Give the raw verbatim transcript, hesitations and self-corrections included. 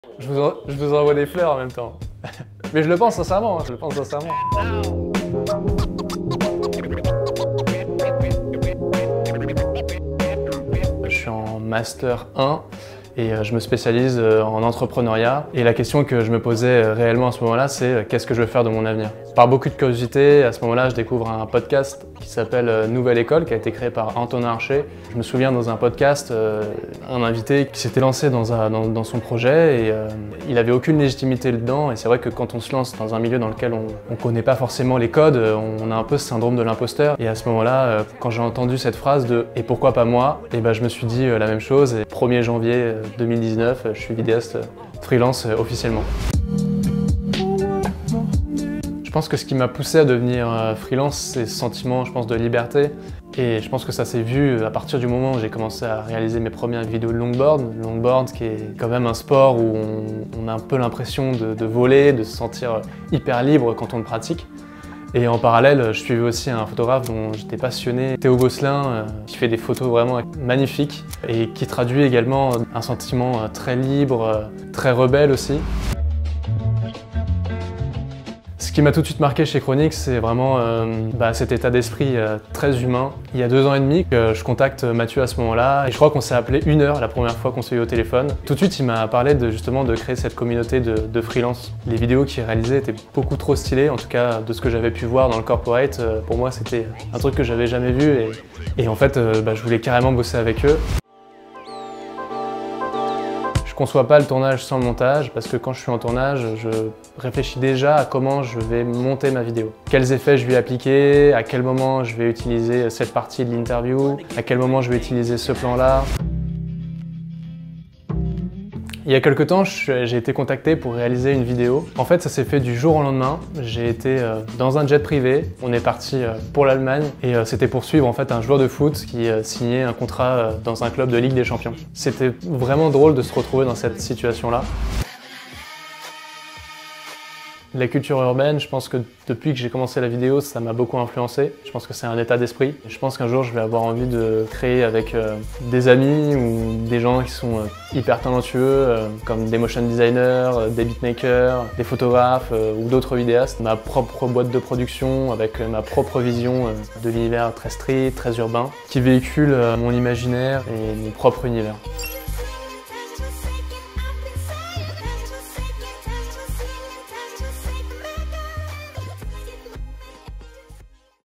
Je vous, en, je vous envoie des fleurs en même temps. Mais je le pense sincèrement, je le pense sincèrement. Je suis en Master un et je me spécialise en entrepreneuriat. Et la question que je me posais réellement à ce moment-là, c'est qu'est-ce que je veux faire de mon avenir? Par beaucoup de curiosité, à ce moment-là, je découvre un podcast qui s'appelle Nouvelle École, qui a été créé par Antonin Archer. Je me souviens dans un podcast, euh, un invité qui s'était lancé dans, un, dans, dans son projet et euh, il n'avait aucune légitimité dedans. Et c'est vrai que quand on se lance dans un milieu dans lequel on ne connaît pas forcément les codes, on a un peu ce syndrome de l'imposteur. Et à ce moment-là, euh, quand j'ai entendu cette phrase de « et pourquoi pas moi ?», et ben, je me suis dit euh, la même chose. Et premier janvier deux mille dix-neuf, je suis vidéaste freelance euh, officiellement. Je pense que ce qui m'a poussé à devenir freelance, c'est ce sentiment, je pense, de liberté. Et je pense que ça s'est vu à partir du moment où j'ai commencé à réaliser mes premières vidéos de longboard. Le longboard qui est quand même un sport où on, on a un peu l'impression de, de voler, de se sentir hyper libre quand on le pratique. Et en parallèle, je suivais aussi un photographe dont j'étais passionné, Théo Gosselin, qui fait des photos vraiment magnifiques et qui traduit également un sentiment très libre, très rebelle aussi. Ce qui m'a tout de suite marqué chez Chronix, c'est vraiment euh, bah, cet état d'esprit euh, très humain. Il y a deux ans et demi que je contacte Mathieu à ce moment-là et je crois qu'on s'est appelé une heure la première fois qu'on s'est eu au téléphone. Tout de suite, il m'a parlé de, justement de créer cette communauté de, de freelance. Les vidéos qu'il réalisait étaient beaucoup trop stylées, en tout cas de ce que j'avais pu voir dans le corporate. Euh, pour moi, c'était un truc que j'avais jamais vu et, et en fait, euh, bah, je voulais carrément bosser avec eux. Je ne conçois pas le tournage sans le montage parce que quand je suis en tournage, je réfléchis déjà à comment je vais monter ma vidéo. Quels effets je vais appliquer, à quel moment je vais utiliser cette partie de l'interview, à quel moment je vais utiliser ce plan-là. Il y a quelques temps, j'ai été contacté pour réaliser une vidéo. En fait, ça s'est fait du jour au lendemain. J'ai été dans un jet privé. On est parti pour l'Allemagne et c'était pour suivre en fait un joueur de foot qui signait un contrat dans un club de Ligue des Champions. C'était vraiment drôle de se retrouver dans cette situation-là. La culture urbaine, je pense que depuis que j'ai commencé la vidéo, ça m'a beaucoup influencé. Je pense que c'est un état d'esprit. Je pense qu'un jour, je vais avoir envie de créer avec euh, des amis ou des gens qui sont euh, hyper talentueux, euh, comme des motion designers, euh, des beatmakers, des photographes euh, ou d'autres vidéastes. Ma propre boîte de production avec euh, ma propre vision euh, de l'univers très street, très urbain, qui véhicule euh, mon imaginaire et mon propre univers.